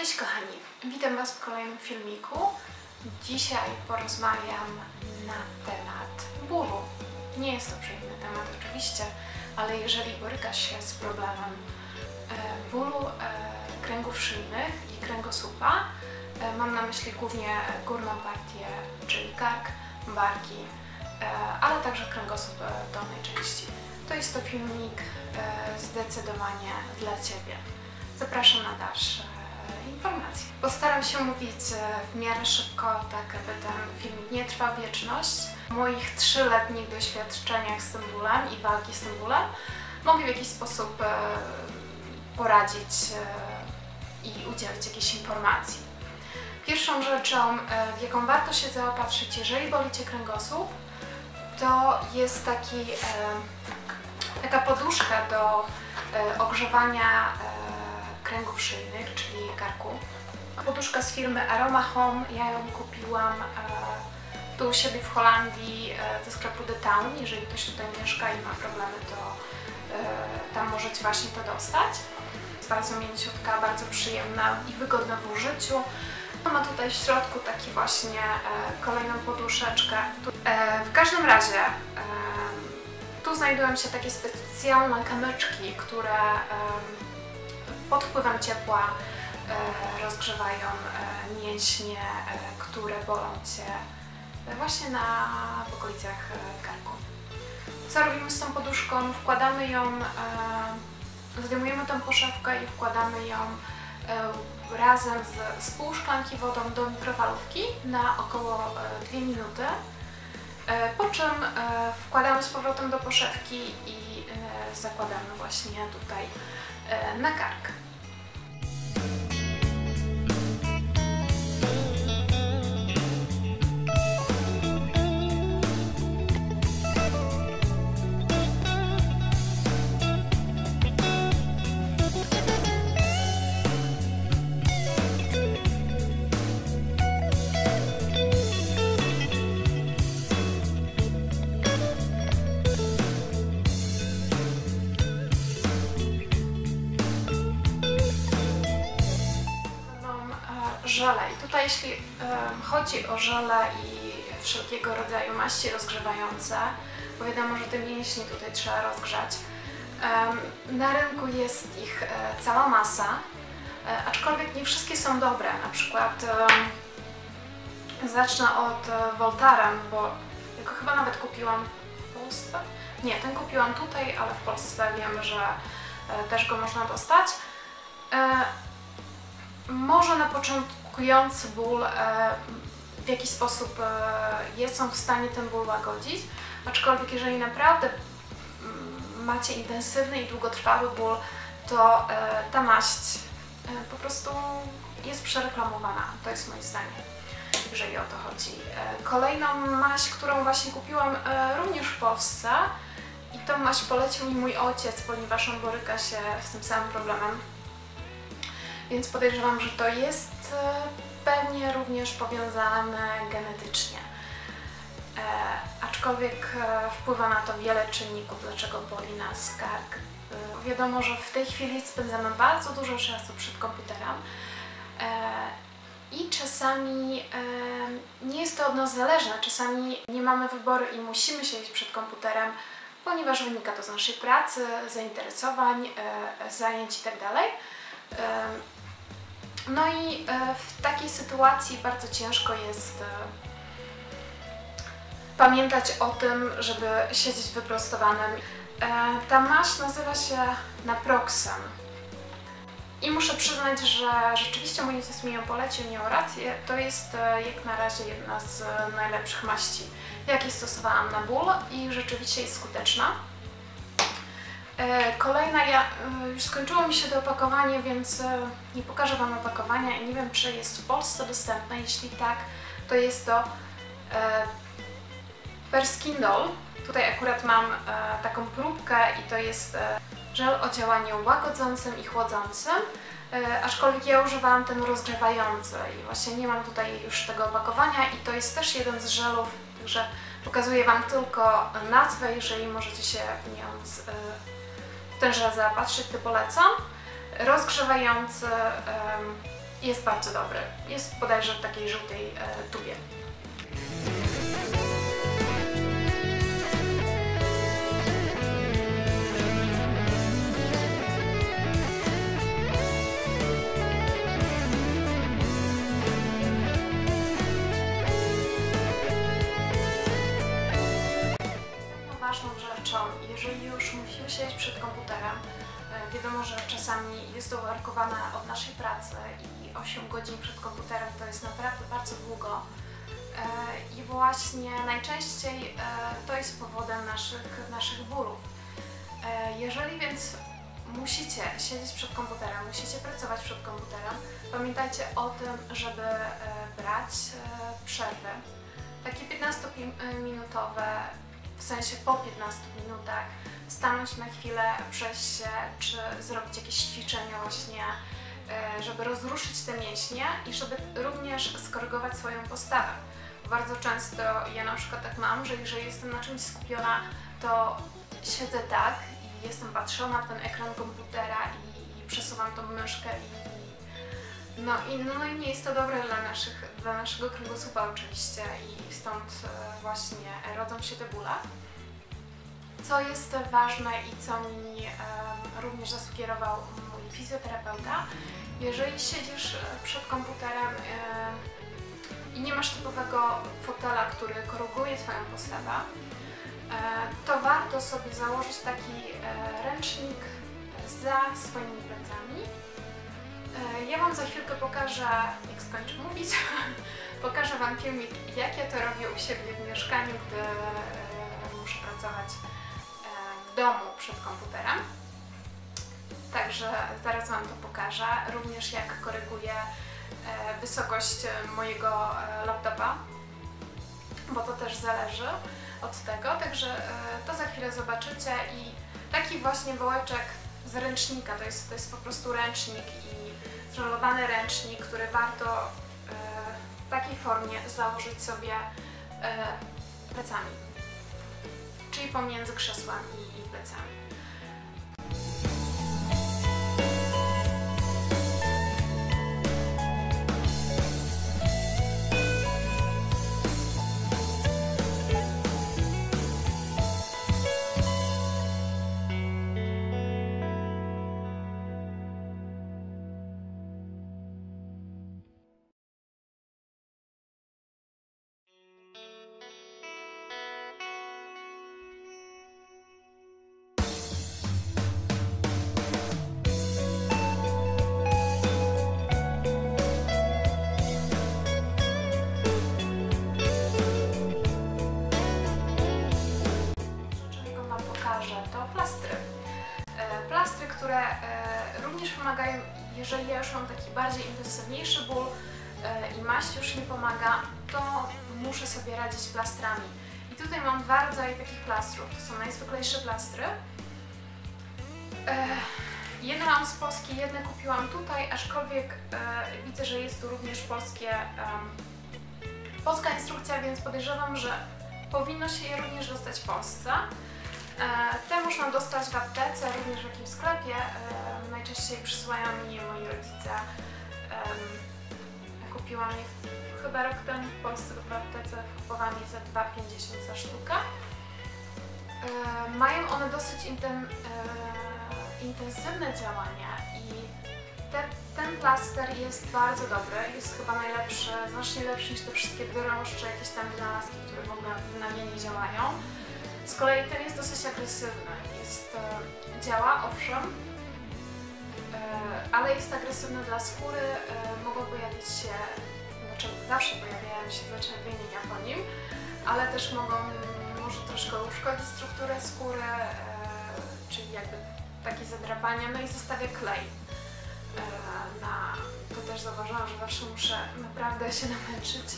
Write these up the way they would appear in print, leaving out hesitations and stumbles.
Cześć kochani, witam Was w kolejnym filmiku. Dzisiaj porozmawiam na temat bólu. Nie jest to przyjemny temat oczywiście, ale jeżeli borykasz się z problemem bólu kręgów szyjnych i kręgosłupa, mam na myśli głównie górną partię, czyli kark, barki, ale także kręgosłup dolnej części, to jest to filmik zdecydowanie dla Ciebie. Zapraszam na dalsze informacje. Postaram się mówić w miarę szybko, tak aby ten filmik nie trwał wieczność. W moich 3-letnich doświadczeniach z tym bólem i walki z tym bólem mogę w jakiś sposób poradzić i udzielić jakiejś informacji. Pierwszą rzeczą, w jaką warto się zaopatrzyć, jeżeli boli Cię kręgosłup, to jest taka poduszka do ogrzewania kręgów szyjnych, czyli karku. Poduszka z firmy Aroma Home, ja ją kupiłam tu u siebie w Holandii ze sklepu The Town. Jeżeli ktoś tutaj mieszka i ma problemy, to tam możecie właśnie to dostać. Jest bardzo mięciutka, bardzo przyjemna i wygodna w użyciu. Ma tutaj w środku taki właśnie kolejną poduszeczkę. W każdym razie tu znajdują się takie specjalne kamyczki, które pod wpływem ciepła rozgrzewają mięśnie, które bolą Cię właśnie w okolicach karku. Co robimy z tą poduszką? Wkładamy ją, zdejmujemy tę poszewkę i wkładamy ją razem z pół szklanki wodą do mikrofalówki na około 2 minuty, po czym wkładamy z powrotem do poszewki i zakładamy właśnie tutaj na kark. Żele. I tutaj jeśli chodzi o żele i wszelkiego rodzaju maści rozgrzewające, bo wiadomo, że te mięśnie tutaj trzeba rozgrzać. Na rynku jest ich cała masa, aczkolwiek nie wszystkie są dobre. Na przykład zacznę od Voltaren, bo ja go chyba nawet kupiłam w Polsce. Nie, ten kupiłam tutaj, ale w Polsce wiem, że też go można dostać. Może na początkujący ból w jakiś sposób są w stanie ten ból łagodzić, aczkolwiek jeżeli naprawdę macie intensywny i długotrwały ból, to ta maść po prostu jest przereklamowana. To jest moje zdanie, jeżeli o to chodzi. Kolejną maść, którą właśnie kupiłam również w Polsce i tą maść polecił mi mój ojciec, ponieważ on boryka się z tym samym problemem. Więc podejrzewam, że to jest pewnie również powiązane genetycznie. Aczkolwiek wpływa na to wiele czynników, dlaczego boli nas kark. Wiadomo, że w tej chwili spędzamy bardzo dużo czasu przed komputerem i czasami nie jest to od nas zależne. Czasami nie mamy wyboru i musimy siedzieć przed komputerem, ponieważ wynika to z naszej pracy, zainteresowań, zajęć itd. No i w takiej sytuacji bardzo ciężko jest pamiętać o tym, żeby siedzieć wyprostowanym. Ta maść nazywa się Naproxen. I muszę przyznać, że rzeczywiście mój ojciec mi ją polecił, miał rację. To jest jak na razie jedna z najlepszych maści, jakie stosowałam na ból i rzeczywiście jest skuteczna. Kolejna, już skończyło mi się to opakowanie, więc nie pokażę Wam opakowania i nie wiem, czy jest w Polsce dostępne. Jeśli tak, to jest to Perskindol. Tutaj akurat mam taką próbkę i to jest żel o działaniu łagodzącym i chłodzącym, aczkolwiek ja używałam ten rozgrzewający i właśnie nie mam tutaj już tego opakowania i to jest też jeden z żelów, także pokazuję Wam tylko nazwę, jeżeli możecie się w nią ten żel zaopatrzyć, to polecam. Rozgrzewający Jest bardzo dobry. Jest bodajże w takiej żółtej tubie. Ważną rzeczą, jeżeli już musimy siedzieć przed komputerem, wiadomo, że czasami jest to uwarunkowane od naszej pracy i 8 godzin przed komputerem to jest naprawdę bardzo długo i właśnie najczęściej to jest powodem naszych bólów. Jeżeli więc musicie siedzieć przed komputerem, musicie pracować przed komputerem, pamiętajcie o tym, żeby brać przerwy, takie 15-minutowe, w sensie po 15 minutach, stanąć na chwilę, przejść się, czy zrobić jakieś ćwiczenia właśnie, żeby rozruszyć te mięśnie i żeby również skorygować swoją postawę. Bardzo często ja na przykład tak mam, że jeżeli jestem na czymś skupiona, to siedzę tak i jestem patrzona w ten ekran komputera i przesuwam tą myszkę no i nie jest to dobre dla naszego kręgosłupa oczywiście i stąd właśnie rodzą się te bóle. Co jest ważne i co mi również zasugerował mój fizjoterapeuta, jeżeli siedzisz przed komputerem i nie masz typowego fotela, który koryguje Twoją postawę, to warto sobie założyć taki ręcznik za swoimi plecami. Ja Wam za chwilkę pokażę, jak skończę mówić, pokażę Wam filmik, jak ja to robię u siebie w mieszkaniu, gdy muszę pracować w domu przed komputerem. Także zaraz Wam to pokażę. Również jak koryguję wysokość mojego laptopa, bo to też zależy od tego. Także to za chwilę zobaczycie i taki właśnie wołeczek z ręcznika, to jest po prostu ręcznik i zrolowany ręcznik, który warto w takiej formie założyć sobie plecami, czyli pomiędzy krzesłem i plecami. To plastry. Plastry, które również pomagają, jeżeli ja już mam taki bardziej intensywniejszy ból i maść już nie pomaga, to muszę sobie radzić plastrami. I tutaj mam dwa rodzaje takich plastrów. To są najzwyklejsze plastry. Jedne mam z Polski, jedne kupiłam tutaj, aczkolwiek widzę, że jest tu również polska instrukcja, więc podejrzewam, że powinno się je również dostać w Polsce. Te można dostać w aptece, również w jakimś sklepie. Najczęściej przysyłają mi je moi rodzice. Ja kupiłam je chyba rok temu w Polsce w aptece, kupowałam je za 2,50 za sztukę. Mają one dosyć intensywne działania i ten plaster jest bardzo dobry, jest chyba najlepszy, znacznie lepszy niż te wszystkie drążcze, jakieś tam wynalazki, które w ogóle na mnie nie działają. Z kolei ten jest dosyć agresywny, działa owszem, ale jest agresywny dla skóry, mogą pojawić się, znaczy zawsze pojawiają się zaczerwienienia po nim, ale też może troszkę uszkodzić strukturę skóry, czyli jakby takie zadrapania, no i zostawia klej. To też zauważyłam, że zawsze muszę naprawdę się namęczyć,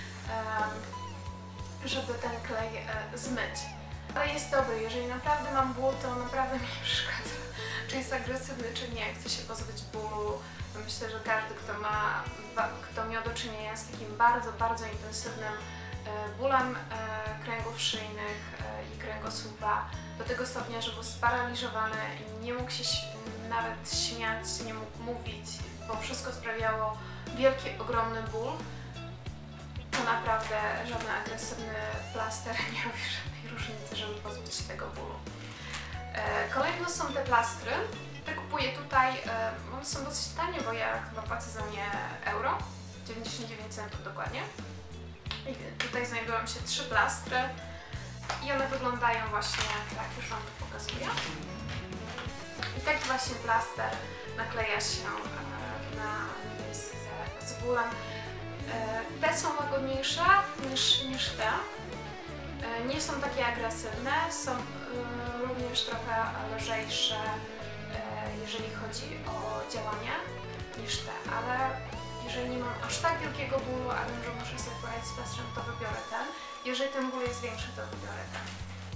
żeby ten klej zmyć. Ale jest dobry, jeżeli naprawdę mam ból, to naprawdę mi nie przeszkadza, czy jest agresywny, czy nie, chcę się pozbyć bólu. Myślę, że każdy, kto miał do czynienia z takim bardzo, bardzo intensywnym bólem kręgów szyjnych i kręgosłupa do tego stopnia, że był sparaliżowany i nie mógł się nawet śmiać, nie mógł mówić, bo wszystko sprawiało wielki, ogromny ból. To naprawdę żaden agresywny plaster nie robi żadnej różnicy, żeby pozbyć się tego bólu. Kolejno są te plastry. Te kupuję tutaj, one są dosyć tanie, bo ja chyba płacę za nie euro, 99 centów dokładnie. I tutaj znajdują się 3 plastry i one wyglądają właśnie tak, już Wam to pokazuję. I taki właśnie plaster nakleja się na miejsce z bólem. Te są łagodniejsze niż te. Nie są takie agresywne, są również trochę lżejsze, jeżeli chodzi o działanie, niż te, ale jeżeli nie mam aż tak wielkiego bólu, a wiem, że muszę sobie poradzić z plastrem, to wybiorę ten. Jeżeli ten ból jest większy, to wybiorę ten.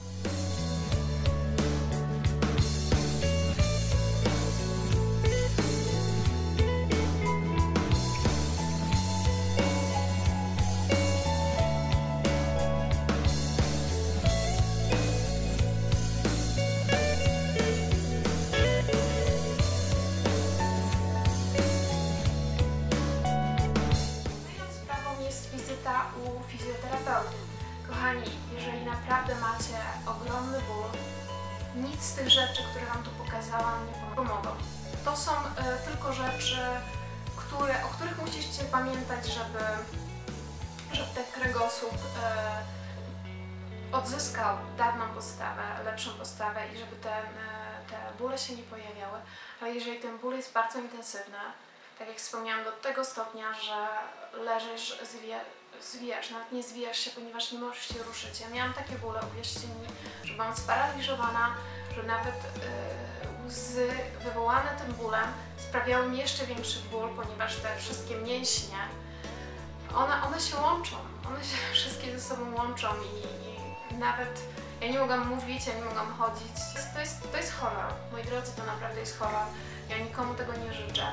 U fizjoterapeuty. Kochani, jeżeli naprawdę macie ogromny ból, nic z tych rzeczy, które Wam tu pokazałam, nie pomogą. To są tylko rzeczy, o których musicie pamiętać, żeby ten kręgosłup odzyskał dawną postawę, lepszą postawę i żeby te bóle się nie pojawiały. Ale jeżeli ten ból jest bardzo intensywny, tak jak wspomniałam, do tego stopnia, że leżysz, zwijasz, nawet nie zwijasz się, ponieważ nie możesz się ruszyć. Ja miałam takie bóle, uwierzcie mi, że byłam sparaliżowana, że nawet łzy wywołane tym bólem sprawiały mi jeszcze większy ból, ponieważ te wszystkie mięśnie, one się łączą, one się wszystkie ze sobą łączą i nawet ja nie mogłam mówić, ja nie mogłam chodzić. To jest horror, moi drodzy, to naprawdę jest horror. Ja nikomu tego nie życzę.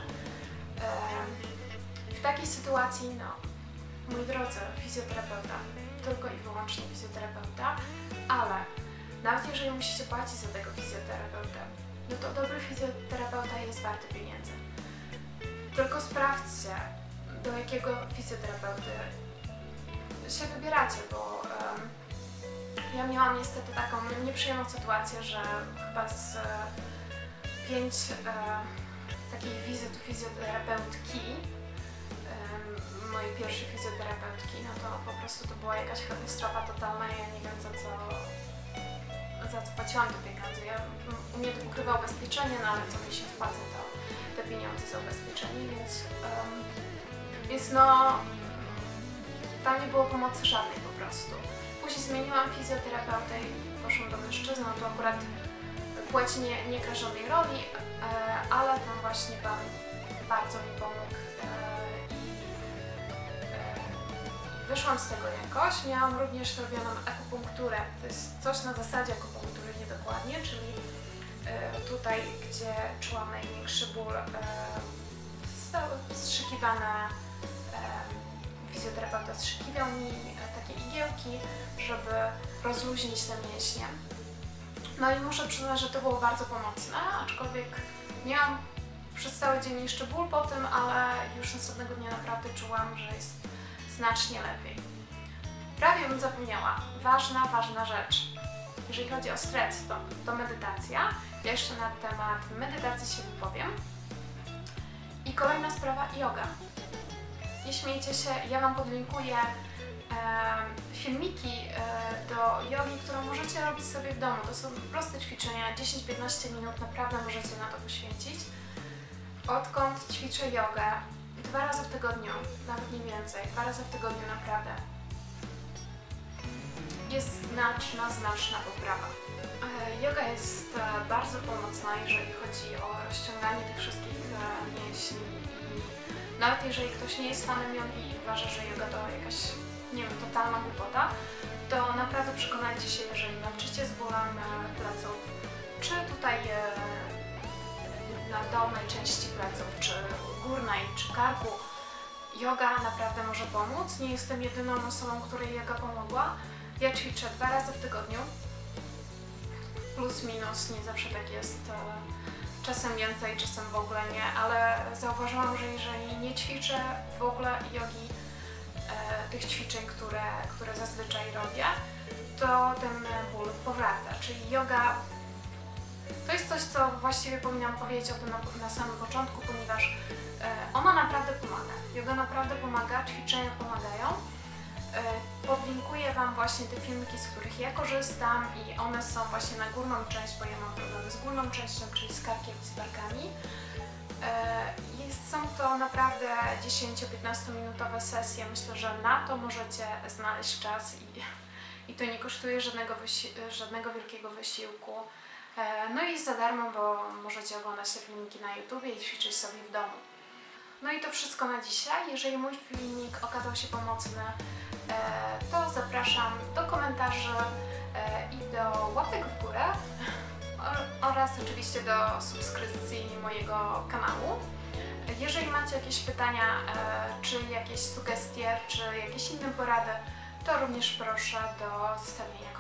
W takiej sytuacji, no, moi drodzy, fizjoterapeuta, tylko i wyłącznie fizjoterapeuta, ale nawet jeżeli musicie płacić za tego fizjoterapeutę, no to dobry fizjoterapeuta jest warty pieniędzy. Tylko sprawdźcie, do jakiego fizjoterapeuty się wybieracie, bo ja miałam niestety taką nieprzyjemną sytuację, że chyba z 5 takiej wizyt u fizjoterapeutki, mojej pierwszej fizjoterapeutki, no to po prostu to była jakaś katastrofa totalna, ja nie wiem za co płaciłam te pieniądze. U mnie to pokrywa ubezpieczenie, no ale co mi się wpłaca, to te pieniądze za ubezpieczenie, więc no tam nie było pomocy żadnej po prostu. Później zmieniłam fizjoterapeutę i poszłam do mężczyzny, no to akurat płeć nie gra żadnej roli, ale tam właśnie Pan bardzo mi pomógł i wyszłam z tego jakoś. Miałam również robioną akupunkturę, to jest coś na zasadzie akupunktury niedokładnie, czyli tutaj, gdzie czułam największy ból, wstrzykiwana, fizjoterapeuta wstrzykiwał mi takie igiełki, żeby rozluźnić te mięśnie. No i muszę przyznać, że to było bardzo pomocne, aczkolwiek miałam przez cały dzień jeszcze ból po tym, ale już następnego dnia naprawdę czułam, że jest znacznie lepiej. Prawie bym zapomniała. Ważna rzecz. Jeżeli chodzi o stres, to medytacja. Ja jeszcze na temat medytacji się wypowiem. I kolejna sprawa, yoga. Nie śmiejcie się, ja Wam podlinkuję filmiki do jogi, którą możecie robić sobie w domu. To są proste ćwiczenia, 10-15 minut, naprawdę możecie na to poświęcić. Odkąd ćwiczę jogę 2 razy w tygodniu, nawet nie więcej, 2 razy w tygodniu naprawdę, jest znaczna poprawa. Joga jest bardzo pomocna, jeżeli chodzi o rozciąganie tych wszystkich mięśni i nawet jeżeli ktoś nie jest fanem jogi i uważa, że joga to jakaś, nie wiem, totalna głupota, to naprawdę przekonajcie się, jeżeli walczycie z bólem pleców, czy tutaj na dolnej części pleców, czy górnej, czy karku, Yoga naprawdę może pomóc. Nie jestem jedyną osobą, której yoga pomogła. Ja ćwiczę 2 razy w tygodniu. Plus minus, nie zawsze tak jest. Czasem więcej, czasem w ogóle nie, ale zauważyłam, że jeżeli nie ćwiczę w ogóle jogi, tych ćwiczeń, które zazwyczaj robię, to ten ból powraca. Czyli yoga to jest coś, co właściwie powinnam powiedzieć o tym na samym początku, ponieważ ona naprawdę pomaga. Yoga naprawdę pomaga, ćwiczenia pomagają. Podlinkuję Wam właśnie te filmiki, z których ja korzystam i one są właśnie na górną część, bo ja mam problemy z górną częścią, czyli z karkiem i z barkami. Są to naprawdę 10-15 minutowe sesje. Myślę, że na to możecie znaleźć czas i to nie kosztuje żadnego wielkiego wysiłku. No i za darmo, bo możecie oglądać te filmiki na YouTubie i ćwiczyć sobie w domu. No i to wszystko na dzisiaj. Jeżeli mój filmik okazał się pomocny, to zapraszam do komentarzy i do łapek w górę oraz oczywiście do subskrypcji mojego kanału. Jeżeli macie jakieś pytania, czy jakieś sugestie, czy jakieś inne porady, to również proszę do zostawienia